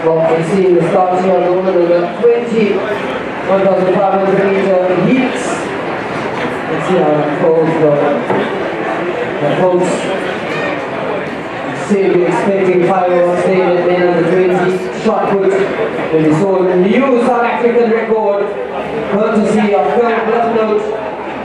Well, we're seeing the start here on the woman number 20, 1,500 meter heats. Let's see how that goes though. The folks seem to be expecting fireworks staying at men under 20 shot put. And we saw a new South African record, courtesy of Colonel Bluffnote,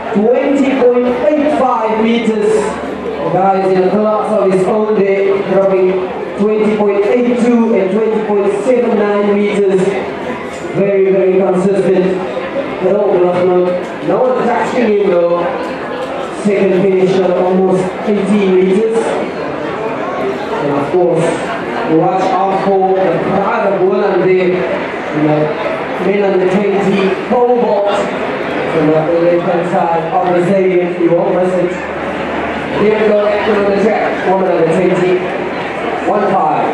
20.85 meters. The guy is in a class of his own there, dropping 20.82 and 20.79 meters. Very, very consistent. Colonel Bluffnote, no one touching him though. Second finish at almost 18 meters. And of course, watch out for the crowd of women there. Men under 20 pole vault from the left-hand side of the stadium. You won't miss it. Here we go, action on the track. Woman under 20. 1-5.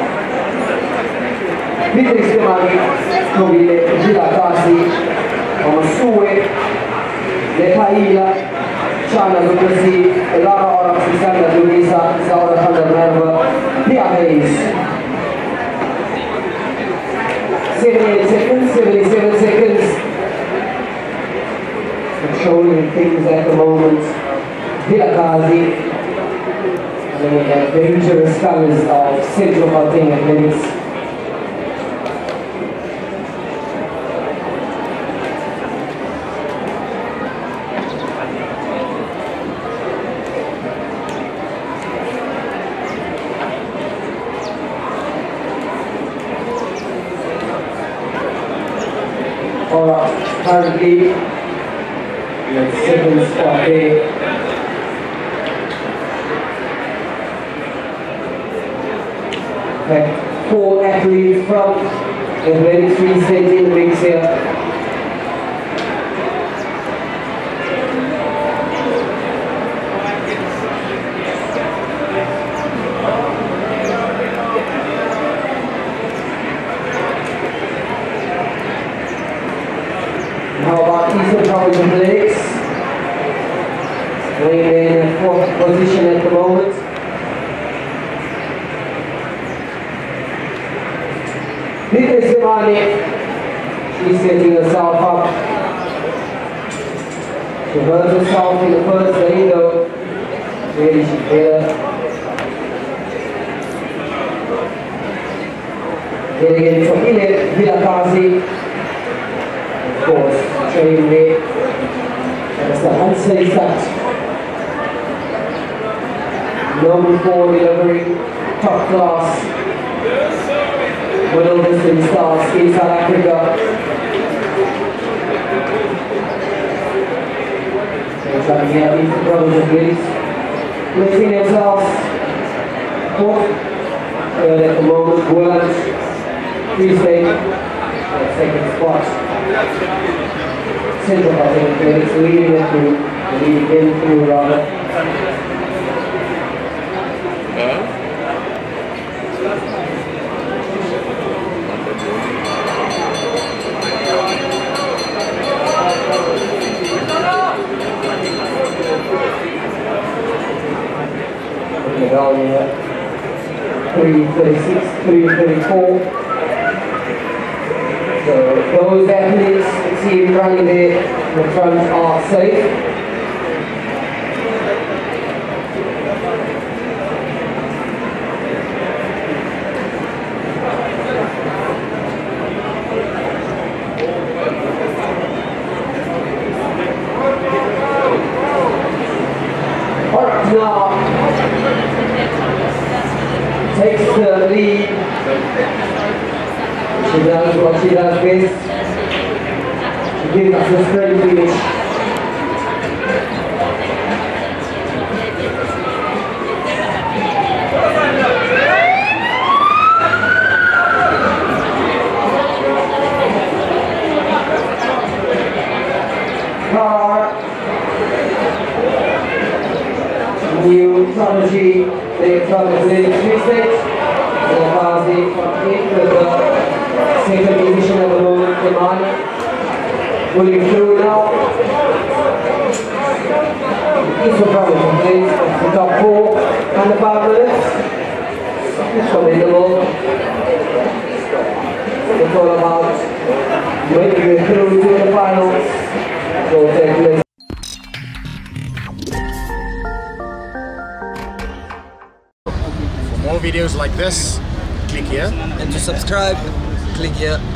Peter Skimani, Nobile, Gila Kasi, Omasue, Lepaila, Shana Lucasi, Elara Oram, Sisanda Durisa, Zaura Handa Merva, Pia Hayes. 78 seconds, 77 seconds. Controlling things at the moment. Vilakazi. And then we have dangerous colors of Central Gauteng Athletics. Currently, in second spot there. Okay. 4 athletes from Athletics Free State in the mix here. How about Eastern Province Athletics? Going in 4th position at the moment. Peter Simani, she's setting herself up. She hurt herself in the first lane though. Really she's better. Then again from Ile Vilakazi. Of course, training there. That's the unsafe touch. Number 4 delivering top class. Middle distance stars in South Africa. They're trying to get into brothers and please. Lifting themselves. 4th. At the moment, World Free State. Second spot. Central Gauteng Athletics leading it through, leading in through rather. Looking down here. 3:36, 3:34. So those athletes see him running there in the front are safe. Alright, now takes the lead. She does what she does best. She gives us a straight finish. New Prodigy, they from the Athletics Free State. Vilakazi from in with the second position at the moment, Kimani. Pulling through now. Eastern Province Athletics at the top 4 under 5 minutes. It's commendable. all about making it through to the finals. So take place. For more videos like this, click here. And to subscribe, click here.